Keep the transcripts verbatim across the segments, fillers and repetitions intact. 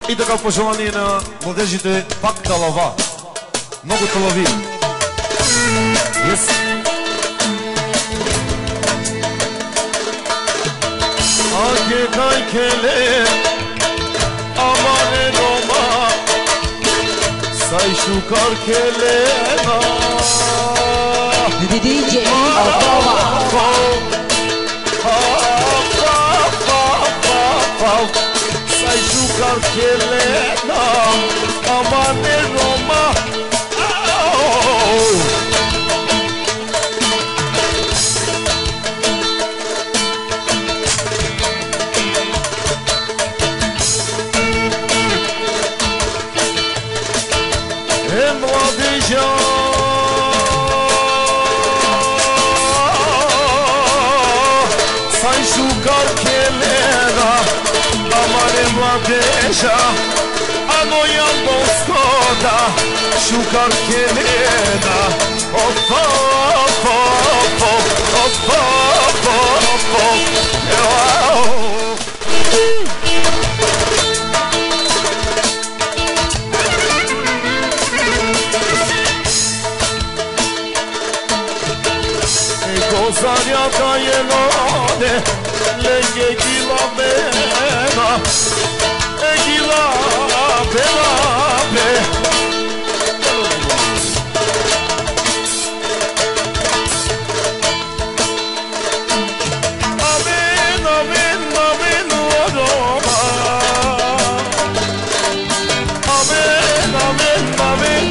И така пожелание на младежите, пак талава. Много талави. Yes. Ake kaykele amane Roma Sai şu karkelena D J Otrova Sai şu karkelena amane Roma Sai şu karkelena amane mladeža Ano jambo skoda Şu karkelena Opa, opa, opa, opa, opa, opa Zarjata jelone, lege gila bena, e gila bela be. Amen, amen, amen, Roma. Amen, amen, amen,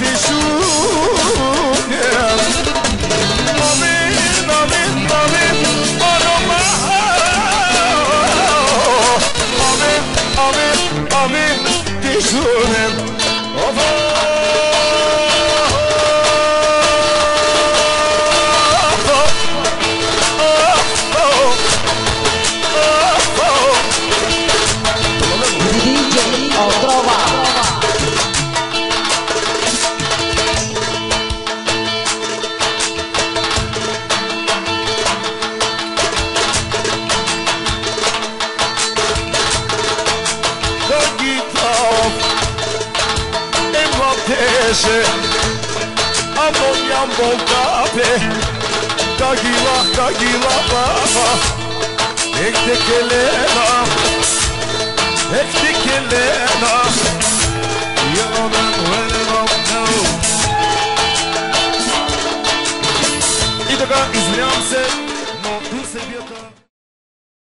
Vishnuker. Amin, dişunem Ofa D J Otrova Amon jambo kape Kagila, kagila baba Ekte kelena Ekte kelena Yanan velemam no И така, извинявам се